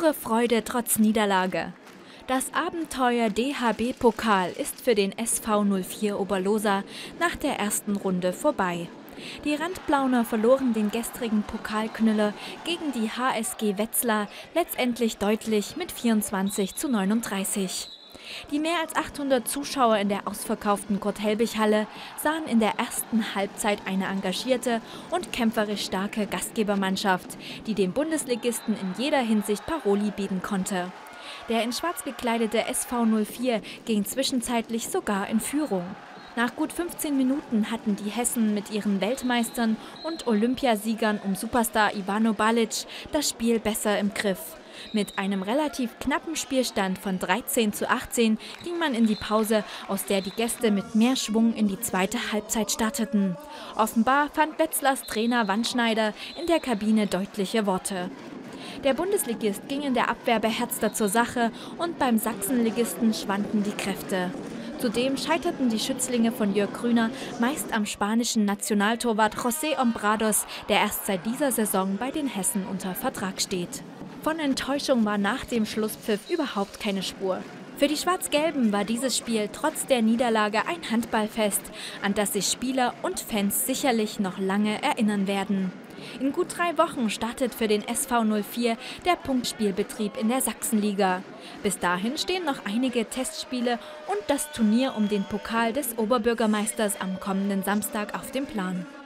Pure Freude trotz Niederlage. Das Abenteuer DHB-Pokal ist für den SV 04 Oberlosa nach der ersten Runde vorbei. Die Randblauner verloren den gestrigen Pokalknüller gegen die HSG Wetzlar letztendlich deutlich mit 24:39. Die mehr als 800 Zuschauer in der ausverkauften Kurt-Helbig-Halle sahen in der ersten Halbzeit eine engagierte und kämpferisch starke Gastgebermannschaft, die dem Bundesligisten in jeder Hinsicht Paroli bieten konnte. Der in schwarz gekleidete SV 04 ging zwischenzeitlich sogar in Führung. Nach gut 15 Minuten hatten die Hessen mit ihren Weltmeistern und Olympiasiegern um Superstar Ivano Balic das Spiel besser im Griff. Mit einem relativ knappen Spielstand von 13:18 ging man in die Pause, aus der die Gäste mit mehr Schwung in die zweite Halbzeit starteten. Offenbar fand Wetzlars Trainer Wandschneider in der Kabine deutliche Worte. Der Bundesligist ging in der Abwehr beherzter zur Sache und beim Sachsenligisten schwanden die Kräfte. Zudem scheiterten die Schützlinge von Jörg Grüner meist am spanischen Nationaltorwart José Hombrados, der erst seit dieser Saison bei den Hessen unter Vertrag steht. Von Enttäuschung war nach dem Schlusspfiff überhaupt keine Spur. Für die Schwarz-Gelben war dieses Spiel trotz der Niederlage ein Handballfest, an das sich Spieler und Fans sicherlich noch lange erinnern werden. In gut 3 Wochen startet für den SV 04 der Punktspielbetrieb in der Sachsenliga. Bis dahin stehen noch einige Testspiele und das Turnier um den Pokal des Oberbürgermeisters am kommenden Samstag auf dem Plan.